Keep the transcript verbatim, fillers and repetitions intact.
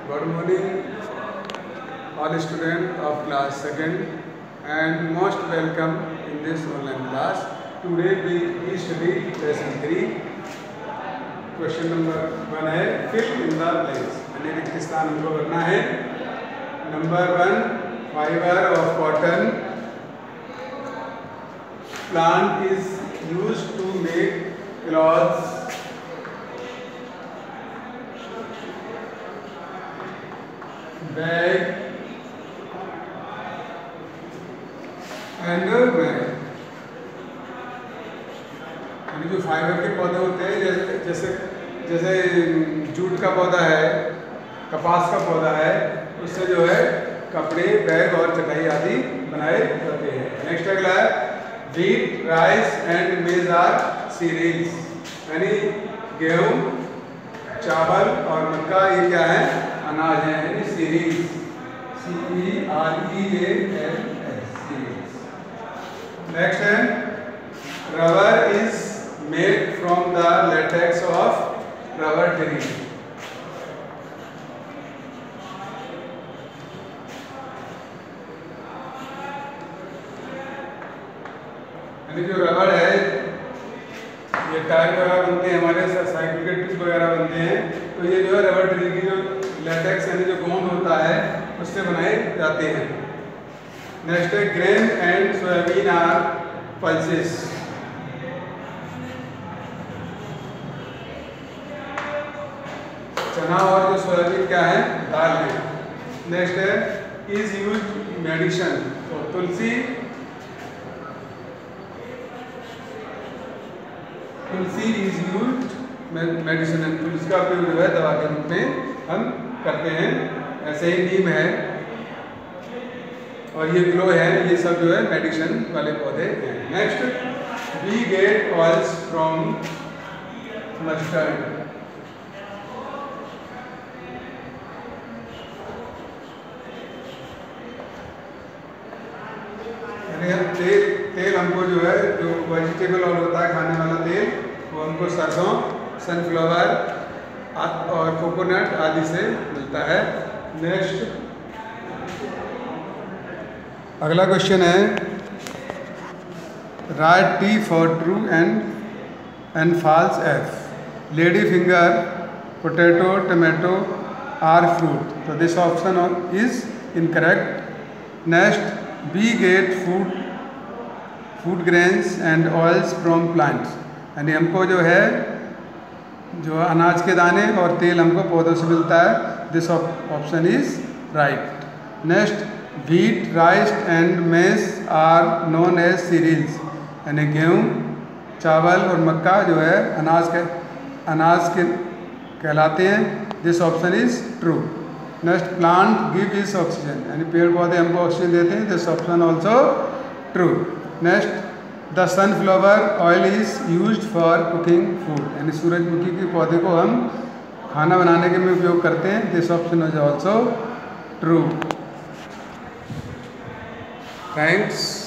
Good morning, all students of class second, and most welcome in this online class. Today we, we study lesson three. Question number one है fill in the blanks. यानी रिक्त स्थान हमको भरना है. Number one, fiber of cotton plant is used to make clothes. Bag and bag. यानी जो fibre के पौधे होते हैं, जैसे जैसे जैसे जूट का पौधा है, कपास का पौधा है, उससे जो है कपड़े, बैग और चटाई आदि बनाए जाते हैं. नेक्स्ट अगला है wheat, rice and maize are cereals. यानी गेहूँ, चावल और मक्का ये क्या है? अनाज है. यानी cereals, C E R E A L S, cereals. Next है rubber is made from the latex of rubber tree. यानी जो रबर है, ये टायर वगैरह बनते हैं, हमारे साइकिल के ट्यूब वगैरह बनते हैं, तो ये जो है रबर ट्री की जो लेटेक्स यानी जो गोंद होता है उससे बनाए जाते हैं. नेक्स्ट है grain and soybean are pulses. चना और जो सोयाबीन क्या है? दाल है. नेक्स्ट है इज यूज्ड मेडिसिन. तो tulsi tulsi is used medicine. तुलसी का उपयोग जो है दवा के रूप में हम करते हैं. ऐसे ही नीम है और ये ग्लो है, ये सब जो है मेडिसिन वाले पौधे हैं. Next we get oils from mustard. तेल तेल हमको जो है जो वेजिटेबल ऑयल होता है, खाने वाला तेल, वो हमको सरसों, सनफ्लावर और कोकोनट आदि से मिलता है. नेक्स्ट अगला क्वेश्चन है right T for true and and false F. Lady finger, potato, tomato are fruit. तो this option is incorrect. Next we get food food grains and oils from plants. यानी हमको जो है जो अनाज के दाने और तेल हमको पौधों से मिलता है. This option is right. Next wheat, rice and maize are known as cereals. यानी गेहूँ, चावल और मक्का जो है अनाज के अनाज के कहलाते हैं. This option is true. Next plant give is oxygen. यानी पेड़ पौधे हमको ऑक्सीजन देते हैं. This option also true. Next the sunflower oil is used for cooking food. यानी सूरजमुखी के पौधे को हम खाना बनाने के में उपयोग करते हैं. This option is also true. Thanks.